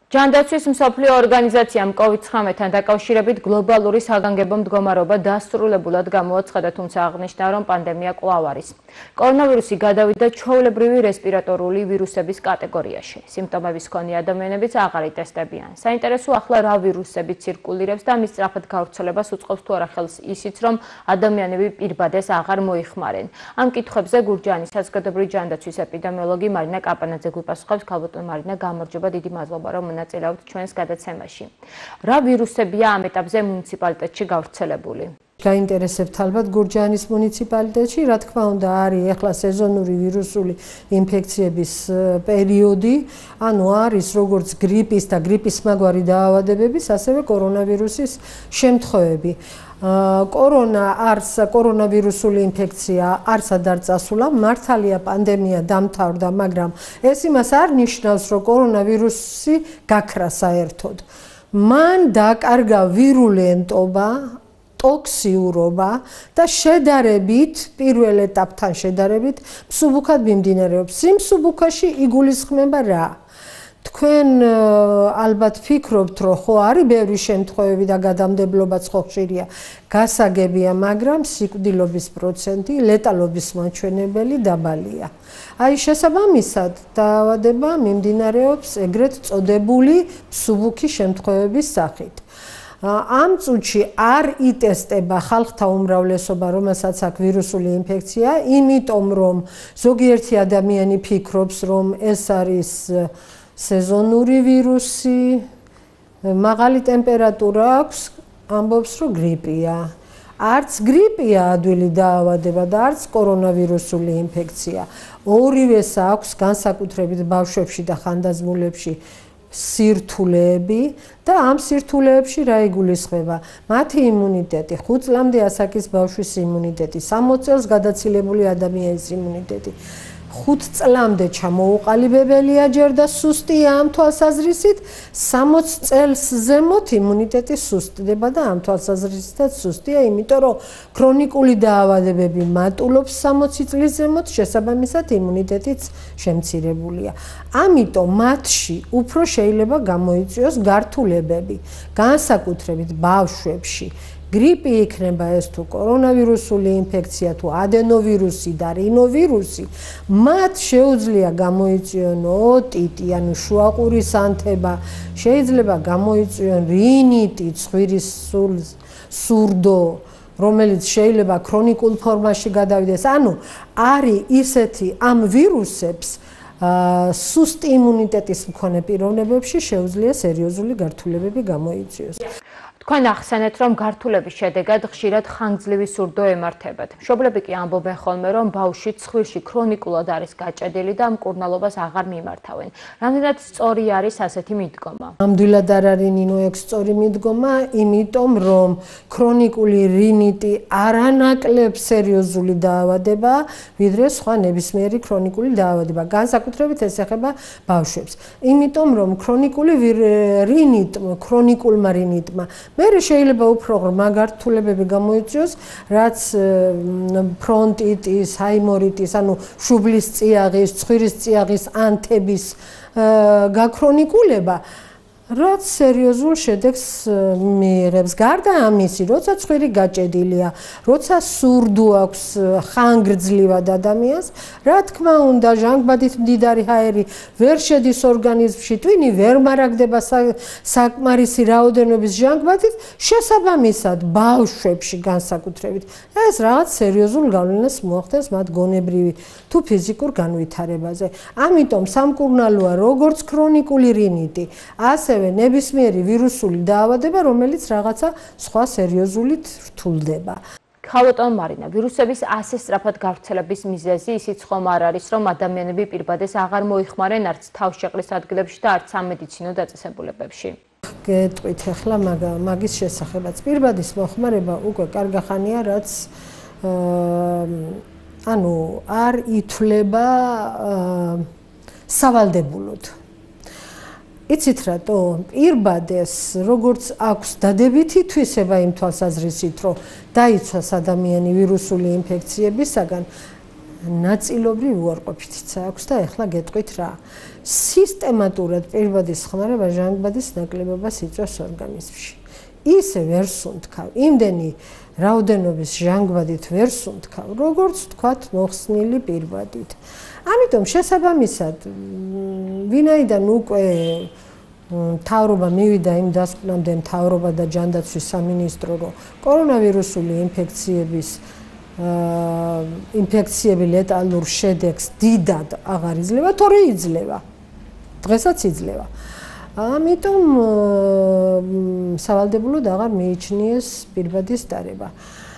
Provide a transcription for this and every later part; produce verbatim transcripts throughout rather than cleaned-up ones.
ჯანდაცვის მსოფლიო ორგანიზაციამ კოვიდ ცხრამეტთან დაკავშირებით გლობალური საგანგებო მდგომარეობა დასრულებულად გამოაცხადა, თუმცა აღნიშნა, რომ პანდემია კვლავ არის. კორონავირუსი გადავიდა ჩვეულებრივი რესპირატორული ვირუსების კატეგორიაში. სიმპტომების მქონე ადამიანებიც აღარ იტესტებიან. საინტერესო ახლა რა ვირუსები ცირკულირებს და მის სწრაფად გავრცელებას უწყობს თუ არა ხელს ისიც, რომ ადამიანები პირბადეს აღარ მოიხმარენ. ამ კითხვებზე გურჯაანის საზოგადოებრივი ჯანდაცვის ეპიდემიოლოგი მარინა კაპანაძე გვიპასუხებს. ქალბატონ მარინა, გამარჯობა, დიდი მადლობა, რომ მონაწილეობთ ჩვენს გადაცემაში. რა ვირუსებია ამ ეტაპზე მუნიციპალიტეტში გავრცელებული? გაინტერესებთ ალბათ გურჯაანის მუნიციპალიტეტში, რა თქმა უნდა, არის ახლა სეზონური ვირუსული ინფექციების პერიოდი, ანუ არის როგორც გრიპის და გრიპის მაგვარი დაავადებების, ასევე კორონავირუსის შემთხვევები. კორონა არს კორონავირუსული ინფექცია არსად არ წასულა, მართალია პანდემია დამთავრდა, მაგრამ ეს იმას არ ნიშნავს, რომ კორონავირუსი გაქრა საერთოდ. მან დაკარგა ვირულენტობა, ტოქსიურობა და შედარებით, პირველ ეტაპთან შედარებით, მსუბუქად მიმდინარეობს. იმ მსუბუქაში იგულისხმება რა? თქვენ ალბათ ფიქრობთ, რომ ხო არის ბევრი შემთხვევები და გადამდებლობაც ხო ხშირია, გასაგებია, მაგრამ სიკვდილობის პროცენტი, ლეტალობის მაჩვენებელი დაბალია. აი შესაბამისად, დაავადება მიმდინარეობს ეგრეთ წოდებული მსუბუქი შემთხვევების სახით. ამ წუთში არ იტესტება ხალხთა უმრავლესობა, რომელსაც აქვს ვირუსული ინფექცია, იმიტომ რომ ზოგიერთი ადამიანი ფიქრობს, რომ ეს არის სეზონური ვირუსი, მაღალი ტემპერატურა აქვს, ამბობს, რომ გრიპია. არც გრიპია ადვილი დაავადება და არც კორონავირუსული ინფექცია. ორივეს აქვს განსაკუთრებით ბავშვებში და ხანდაზმულებში სირთულეები და ამ სირთულეებში რა იგულისხმება? მათი იმუნიტეტი, ხუთ წლამდე ასაკის ბავშვის იმუნიტეტი, სამოც წელს გადაცილებული ადამიანის იმუნიტეტი. ხუთ წლამდე ჩამოუყალიბებელია ჯერ და სუსტია ამ თვალსაზრისით, სამოც წელს ზემოთ იმუნიტეტი სუსტდება და ამ თვალსაზრისითაც სუსტია, იმიტომ რომ ქრონიკული დაავადებები მატულობს სამოცი წლის ზემოთ, შესაბამისად იმუნიტეტიც შემცირებულია. ამიტომ მათში უფრო შეიძლება გამოიწვიოს გართულებები, განსაკუთრებით ბავშვებში. გრიპი იქნება ეს თუ კორონავირუსული ინფექცია, თუ ადენოვირუსი და რინოვირუსი, მათ შეუძლია გამოიწვიონ ოტიტი, ანუ შუაყურის ანთება, შეიძლება გამოიწვიონ რინიტი, ცხვირის სურდო, რომელიც შეიძლება ქრონიკულ ფორმაში გადავიდეს. ანუ არის ისეთი ამ ვირუსებს სუსტი იმუნიტეტის მქონე პიროვნებებში შეუძლია სერიოზული გართულებები გამოიწვიოს. თქვენ ახსენეთ, რომ გართულების შედეგად ხშირად ხანგრძლივი სურდო ემართებათ. მშობლები კი ამბობენ ხოლმე, რომ ბავშვი ცხვირში ქრონიკულად არის გაჭედილი და მკურნალობას აღარ მიმართავენ. რამდენად სწორი არის ასეთი მიდგომა? ნამდვილად არ არის ნინო ეგ სწორი მიდგომა, იმიტომ რომ ქრონიკული რინიტი არანაკლებ სერიოზული დაავადებაა, ვიდრე სხვა ნებისმიერი ქრონიკული დაავადება. განსაკუთრებით ეს ეხება ბავშვებს. იმიტომ რომ ქრონიკული რინიტმა, ქრონიკულმა რინიტმა მერე შეიძლება უფრო ღრმა გართულებები გამოიწვიოს, რაც ფრონტიტის, ჰაიმორიტის, ანუ შუბლის წიაღის, ცხვირის წიაღის ანთების გაქრონიკულება, რაც სერიოზულ შედეგს მიიღებს. გარდა ამისი, როცა ცხვირი გაჭედილია, როცა სურდო აქვს ხანგრძლივად ადამიანს, რა თქმა უნდა, ჟანგბადით მდიდარი ჰაერი ვერ შედის ორგანიზმში, ტვინი ვერ მარაგდება საკმარისი რაოდენობის ჟანგბადით, შესაბამისად ბავშვებში განსაკუთრებით ეს რაღაც სერიოზულ გავლენას მოახდენს მათ გონებრივი თუ ფიზიკურ განვითარებაზე. ამიტომ სამკურნალოა როგორც ქრონიკული რინიტი, ასევე ნებისმიერი ვირუსული დაავადება, რომელიც რაღაცა სხვა სერიოზულით რთულდება. ქალბატონ მარინა, ვირუსების ასე სწრაფად გავრცელების მიზეზი ისიც ხომ არ არის, რომ ადამიანები პირბადეს აღარ მოიხმარენ არც თავშეყრის ადგილებში და არც სამედიცინო დაწესებულებებში. გეტყვით ახლა მაგის შესახებაც. პირბადის მოხმარება უკვე კარგახანია, რაც ანუ არ ითვლება სავალდებულოდ. იცით რატო? პირბადეს როგორც აქვს დადებითი თვისება იმ თვალსაზრისით, რომ დაიცვას ადამიანი ვირუსული ინფექციებისაგან, ნაწილობრივ უარყოფითიც აქვს და ეხლა გეტყვით რა. სისტემატურად პირბადის ხმარება ჟანგბადის ნაკლებობას იწვევს ორგანიზმში. ისე ვერ სუნთქავ, იმდენი რაოდენობის ჟანგბადით ვერ სუნთქავ, როგორც თქვათ მოხსნილი პირბადით. ამიტომ შესაბამისად, ვინაიდან უკვე მთავრობა მივიდა იმ დასკვნამდე მთავრობა და ჯანდაცვის სამინისტრო, რომ კორონავირუსული ინფექციების ინფექციები ლეტალურ შედეგს დიდად აღარ იძლევა, თორე იძლევა. დღესაც იძლევა. ამიტომ სავალდებულოდ აღარ მიიჩნიეს პირბადის დარება.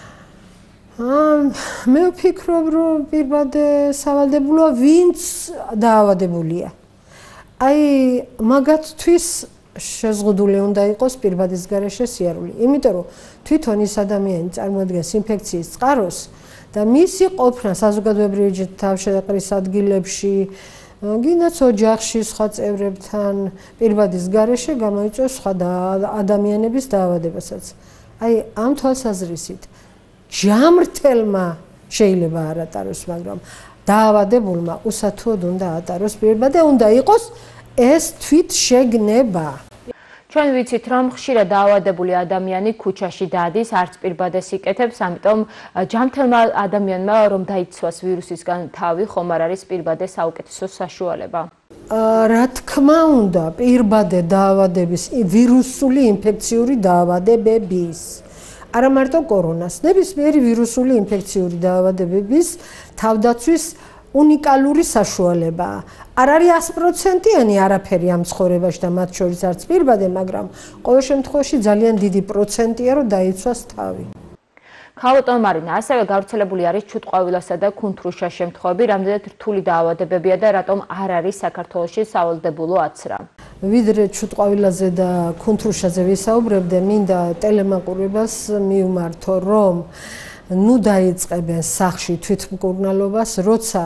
მე ვფიქრობ, რომ პირბადე სავალდებულოა, ვინც დაავადებულია. აი, მაგათთვის შეზღუდული უნდა იყოს პირბადის გარეშე სიარული. იმიტომ რომ თვითონ ის ადამიანი წარმოადგენს ინფექციის წყაროს და მისი ყოფნა საზოგადოებრივი თავშეყრის ადგილებში, გინდაც ოჯახში სხვა წევრებთან პირბადის გარეშე გამოიწვევს სხვა ადამიანების დაავადებასაც. აი, ამ თვალსაზრისით ჯამრთელმა შეიძლება არ ატაროს, მაგრამ დაავადებულმა უსათუოდ უნდა ატაროს პირბადე, უნდა იყოს ეს თვით შეგნება. ჩვენ ვიცით, რომ ხშირად დაავადებული ადამიანი ქუჩაში დადის, არც პირბადეს იკეთებს, ამიტომ ჯამრთელმა ადამიანმა რომ დაიცვას ვირუსისგან თავი, ხომ არ არის პირბადეს საუკეთესო საშუალება? რა თქმა უნდა, პირბადე დაავადების, ვირუსული ინფექციური დაავადებების, არა მარტო კორონას, ნებისმიერი ვირუსული ინფექციური დაავადებების თავდაცვის უნიკალური საშუალებაა. არ არის ათი პროცენტიანი არაფერი ამ ცხოვრებაში და მათ შორის არც პირბადე, მაგრამ ყოველ შემთხვევაში ძალიან დიდი პროცენტია, რომ დაიცვას თავი. ქალბატონო მარინა, ასევე გავრცელებული არის ჩუტყვავილასა და კუნთრუშას შემთხვევები, რამდენად რთული დაავადებებია და რატომ არ არის საქართველოში სავალდებულო აცრა? ვიდრე ჩუტყვავილაზე და კუნთრუშაზე ვისაუბრებდე, მინდა ტელემაყურებელს მივმართო, რომ ნუ დაიწყებენ სახში თვითმკურნალობას, როცა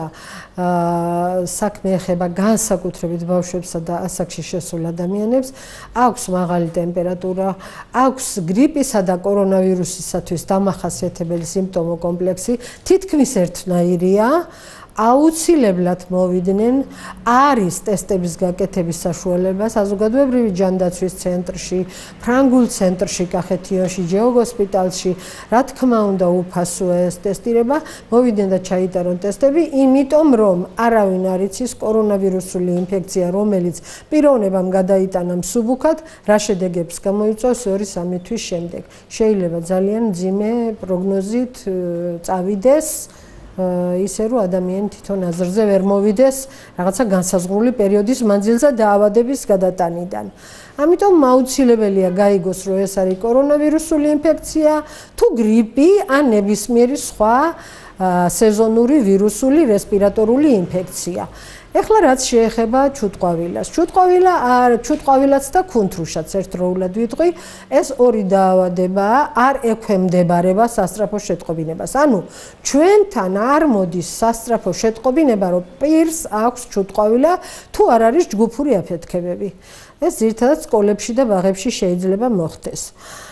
საქმე ეხება განსაკუთრებით ბავშვებსა და ასაკში შესულ ადამიანებს, აქვს მაღალი ტემპერატურა, აქვს გრიპისა და კორონავირუსისათვის დამახასიათებელი სიმპტომო კომპლექსი, თითქმის ერთნაირია, აუცილებლად მოვიდნენ, არის ტესტების გაკეთების საშუალება საზოგადოებრივი ჯანდაცვის ცენტრში, ფრანგულ ცენტრში, კახეთიონში, ჯეოგოსპიტალში, რა თქმა უნდა, უფასოა ეს ტესტირება, მოვიდნენ და ჩაიტარონ ტესტები, იმიტომ რომ არავინ არ იცის კორონავირუსული ინფექცია, რომელიც პიროვნებამ გადაიტანა მსუბუქად, რა შედეგებს გამოიწვევს ორი სამი თვის შემდეგ. შეიძლება ძალიან მძიმე პროგნოზით წავიდეს ისე რომ ადამიანი თვითონ აზრზე ვერ მოვიდეს რაღაცა განსაზღვრული პერიოდის მანძილზე დაავადების გადატანიდან. ამიტომ აუცილებელია გაიგოს, რომ ეს არის კორონავირუსული ინფექცია, თუ გრიპი ან ნებისმიერი სხვა სეზონური ვირუსული რესპირატორული ინფექცია. ეხლა რაც შეეხება ჩუტყვავილას. ჩუტყვავილა არ ჩუტყვავილაც და კუნთრუშაც ერთდროულად ვიტყვი, ეს ორი დაავადებაა, არ ექვემდებარება სასწრაფო შეტყობინებას. ანუ ჩვენთან არ მოდის სასწრაფო შეტყობინება, რომ პირს აქვს ჩუტყვავილა, თუ არ არის ჯგუფური აფეთქებები. ეს ძირითადად სკოლებში და ბაღებში შეიძლება მოხდეს.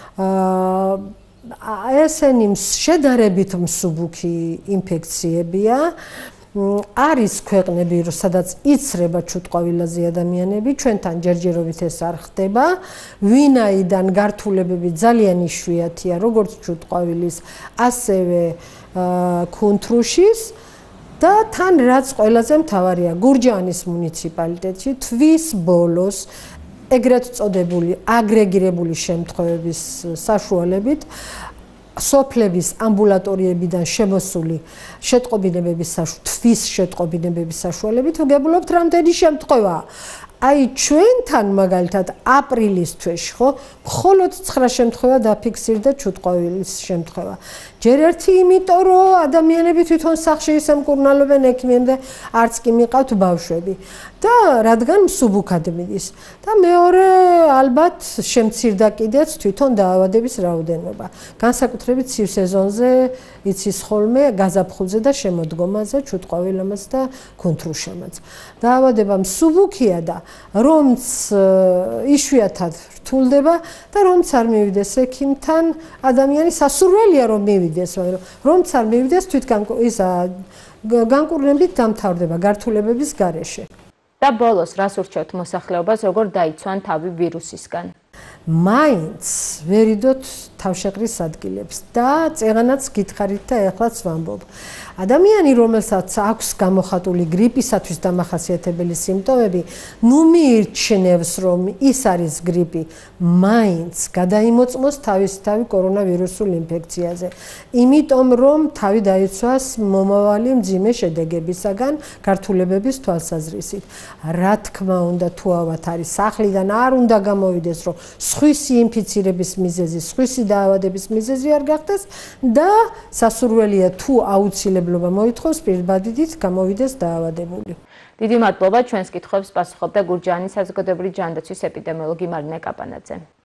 აა ესენი შედარებით მსუბუქი ინფექციებია. არის ქვეყნები, სადაც იცრება ჩუტყვავილაზე ადამიანები, ჩვენთან ჯერჯერობით ეს არ ხდება, ვინაიდან გართულებები ძალიან იშვიათია, როგორც ჩუტყვავილის, ასევე კუნთრუშის და თან რაც ყველაზე მთავარია, გურჯაანის მუნიციპალიტეტში თვის ბოლოს ეგრეთ წოდებული აგრეგირებული შემთხვევების საშუალებით სოფლების ამბულატორიებიდან შემოსული შეტყობინებების თვის შეტყობინებების საშუალებით ვგებულობთ რამდენი შემთხვევაა. აი ჩვენთან მაგალითად აპრილის თვეში ხო მხოლოდ ცხრა შემთხვევა დაფიქსირდა ჩუტყვავილის შემთხვევა. ჯერ ერთი იმიტომ რომ ადამიანები თვითონ სახში ისე მკურნალობენ ექიმამდე არც კი მიყავთ ბავშვები და რადგან მსუბუქად მიდის და მეორე ალბათ შემცირდა კიდეც თვითონ დაავადების რაოდენობა. განსაკუთრებით ცივ სეზონზე იცის ხოლმე გაზაფხულზე და შემოდგომაზე ჩუტყვავილამაც და კუნთრუშამაც. დაავადება მსუბუქია და რომც იშვიათად რთულდება და რომც არ მივიდეს ექიმთან ადამიანი სასურველია რომ მივიდეს, მაგრამ რომც არ მივიდეს თვითგან ისა განკურნებით დამთავრდება გართულებების გარეშე. და ბოლოს რას ურჩევთ მოსახლეობას, როგორ დაიცვან თავი ვირუსისგან? მაინც ვერიდოთ თავშეყრის ადგილებს და წეღანაც გითხარით და ეხლაც ვამბობ. ადამიანი, რომელსაც აქვს გამოხატული გრიპისათვის დამახასიათებელი სიმპტომები, ნუ მიიჩნევს, რომ ის არის გრიპი, მაინც გადაიმოწმოს თავისთავი კორონავირუსულ ინფექციაზე. იმიტომ რომ თავი დაიცვას მომავალი მძიმე შედეგებისაგან გართულებების თვალსაზრისით. რა თქმა უნდა, თუ ავად არის სახლიდან არ უნდა გამოვიდეს, რომ სხვისი ინფიცირების მიზეზი, სხვისი დაავადების მიზეზი არ გახდეს და სასურველია თუ აუცილებლობა მოითხოვს პირბადით გამოვიდეს დაავადებული. დიდი მადლობა, ჩვენს კითხვებს პასუხობდა გურჯაანის საზოგადოებრივი ჯანდაცვის ეპიდემიოლოგი მარინა კაპანაძე.